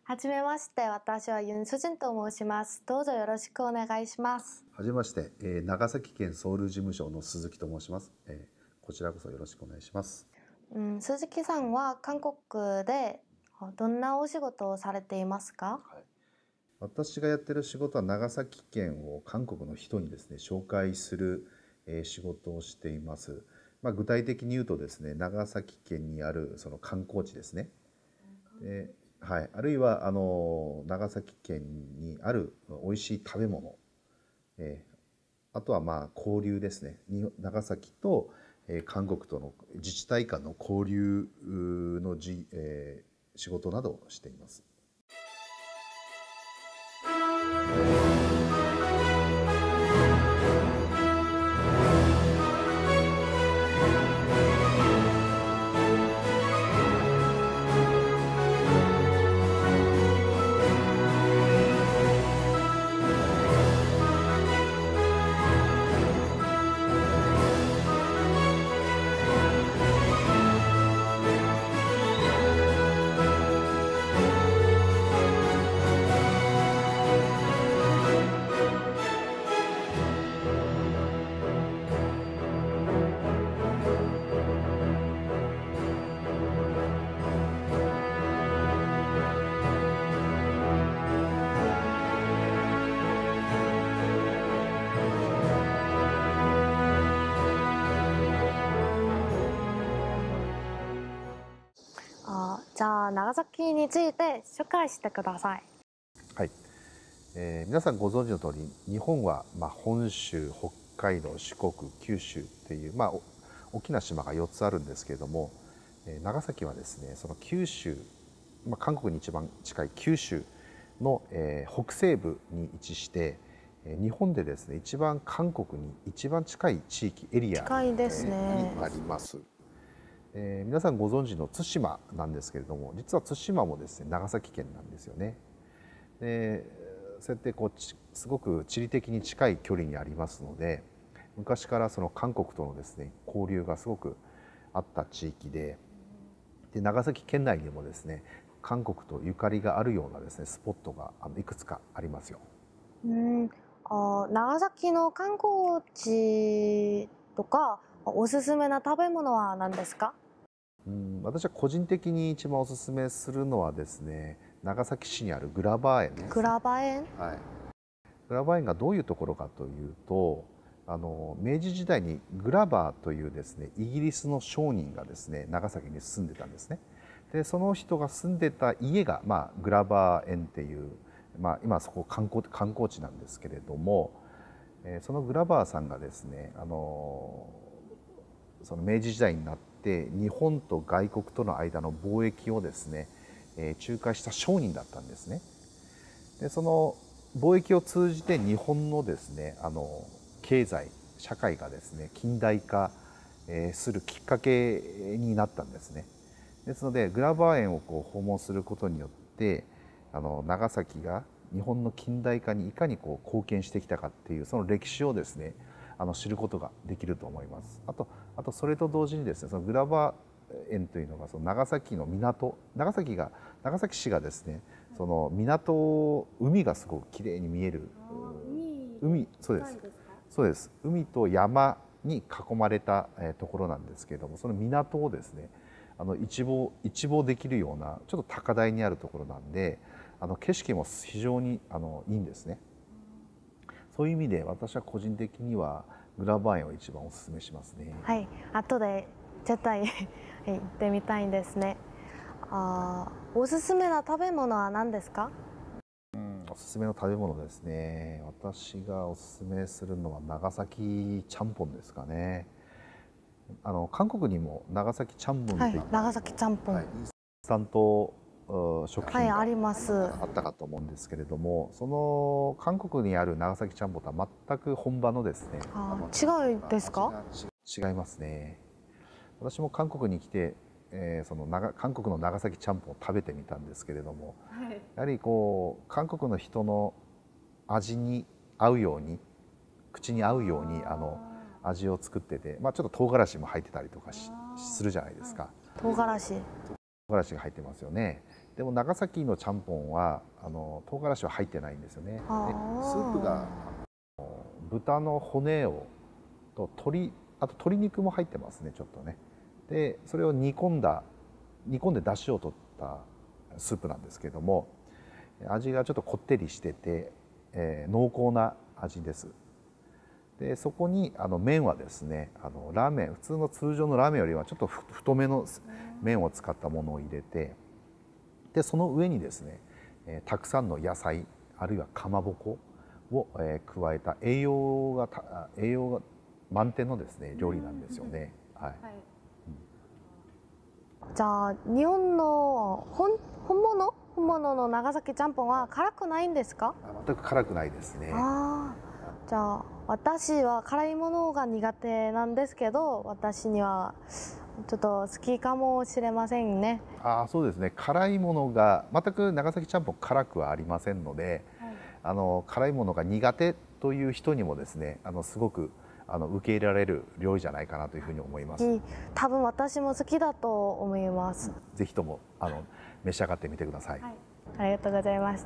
はじめまして、私はユンスジンと申します。どうぞよろしくお願いします。 はじめまして、長崎県ソウル事務所の鈴木と申します。こちらこそよろしくお願いします。 鈴木さんは韓国でどんなお仕事をされていますか？ はい、私がやってる仕事は長崎県を韓国の人にですね紹介する、仕事をしています。具体的に言うとですね、長崎県にあるその観光地ですね。はい、あるいは長崎県にある美味しい食べ物、あとは交流ですね。長崎と、韓国との自治体間の交流の仕事などをしています。 じゃあ長崎について紹介してください。 はい、皆さんご存知の通り、日本は本州、北海道、四国、九州っていう、大きな島が4つあるんですけれども、長崎はですね、その九州、韓国に一番近い九州の、北西部に位置して、日本でですね一番韓国に一番近い地域エリア近いですね。 にあります。皆さんご存知の対馬なんですけれども、実は対馬もですね長崎県なんですよね。でそうやってすごく地理的に近い距離にありますので、昔からその韓国とのですね交流がすごくあった地域で、長崎県内にもですね韓国とゆかりがあるようなですねスポットがいくつかありますよ。 長崎の観光地とかおすすめな食べ物は何ですか？ 私は個人的に一番おすすめするのはですね、長崎市にあるグラバー園です。 グラバ園、 はい、グラバー園がどういうところかというと、明治時代にグラバーというですねイギリスの商人がですね長崎に住んでたんですね。でその人が住んでた家が、グラバー園っていう、今そこ観光地なんですけれども、そのグラバーさんがですね、その明治時代になって日本と外国との間の貿易をですね、仲介した商人だったんですね。でその貿易を通じて日本のですね経済社会がですね近代化するきっかけになったんですね。ですのでグラバー園を訪問することによって長崎が日本の近代化にいかに貢献してきたかっていうその歴史をですね知ることができると思います。あとそれと同時にですね、そのグラバー園というのがその長崎の港、長崎市がですねその港、海がすごくきれいに見える、そうです、そうです、海と山に囲まれたところなんですけれども、その港をですね一望できるようなちょっと高台にあるところなんで、景色も非常にいいんですね。そういう意味で私は個人的にはグラバー園を一番お勧めしますね。 はい、後で絶対行ってみたいんですね。おすすめな食べ物は何ですか？ おすすめの食べ物ですね。私がおすすめするのは長崎ちゃんぽんですかね。韓国にも長崎ちゃんぽんっていう、 長崎ちゃんぽん、 インスタント食品があります。 あったかと思うんですけれども、その韓国にある長崎ちゃんぽんとは全く本場のですね違いですか？ 違いますね。私も韓国に来て、韓国の長崎ちゃんぽんを食べてみたんですけれども、やはり韓国の人の味に合うように、口に合うように味を作ってて、ちょっと唐辛子も入ってたりとかするじゃないですか。 唐辛子が入ってますよね。 でも長崎のちゃんぽんは唐辛子は入ってないんですよね。でスープが豚の骨をとあと鶏肉も入ってますね、ちょっとね。でそれを煮込んで出汁を取ったスープなんですけども、味がちょっとこってりしてて、濃厚な味です。でそこに麺はですね、ラーメン普通の通常のラーメンよりはちょっと太めの麺を使ったものを入れて、でその上にですね、たくさんの野菜あるいはかまぼこを、加えた栄養が満点のですね料理なんですよね。はい。 じゃあ日本の本物の長崎ちゃんぽんは辛くないんですか？ 全く辛くないですね。 じゃあ私は辛いものが苦手なんですけど、私にはちょっと好きかもしれませんね。 そうですね。辛いものが全く長崎ちゃんぽん辛くはありませんので、辛いものが苦手という人にもですね、すごく受け入れられる料理じゃないかなというふうに思います。 多分私も好きだと思います。 ぜひとも召し上がってみてください。 ありがとうございます。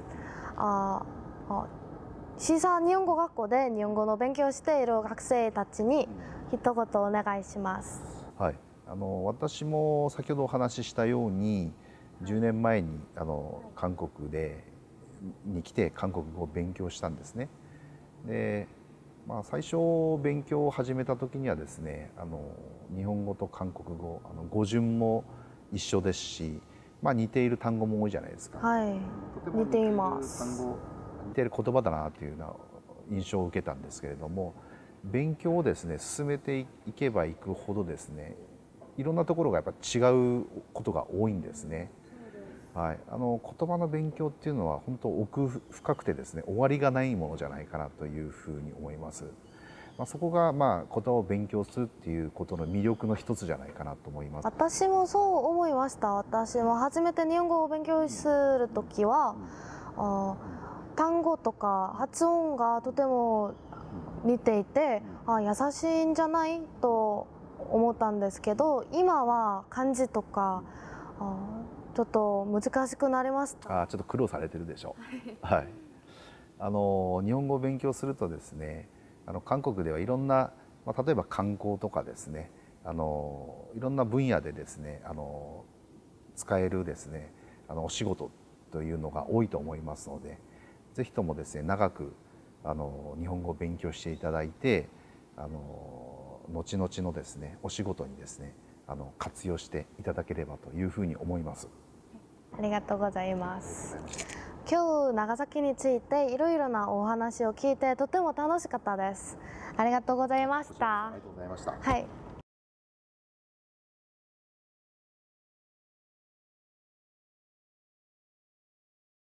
シーサー日本語学校で日本語の勉強をしている学生たちに一言お願いします。 はい。私も先ほどお話ししたように10年前に韓国に来て韓国語を勉強したんですね。で最初勉強を始めた時にはですね、日本語と韓国語語順も一緒ですし、似ている単語も多いじゃないですか。 はい、似ています。 似ている言葉だなというような印象を受けたんですけれども、勉強をですね進めていけばいくほどですね、いろんなところがやっぱ違うことが多いんですね。はい、言葉の勉強っていうのは本当奥深くてですね、終わりがないものじゃないかなというふうに思います。そこが言葉を勉強するっていうことの魅力の一つじゃないかなと思います。 私もそう思いました。私も初めて日本語を勉強するときは、単語とか発音がとても似ていて、優しいんじゃないと思ったんですけど、今は漢字とかちょっと難しくなりました。 ちょっと苦労されてるでしょう。はい。日本語を勉強するとですね、韓国ではいろんな、例えば観光とかですね、いろんな分野でですね、使えるですね、お仕事というのが多いと思いますので、ぜひともですね、長く日本語を勉強していただいて、後々のですね、お仕事にですね、活用していただければというふうに思います。 ありがとうございます。今日長崎についていろいろなお話を聞いてとても楽しかったです。ありがとうございました。 ありがとうございました。 はい。